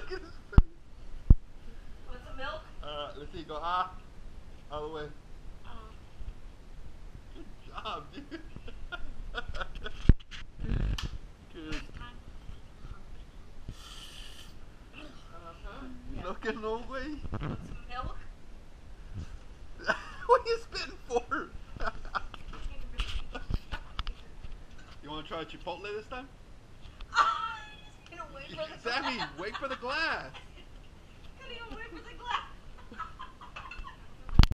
Look at his face. Want some milk? Let's see. Go all the way. Good job, dude. Good. No que no, güey. Want some milk? What are you spitting for? You want to try Chipotle this time? He's gonna wait for the Sammy, glass. wait for the glass.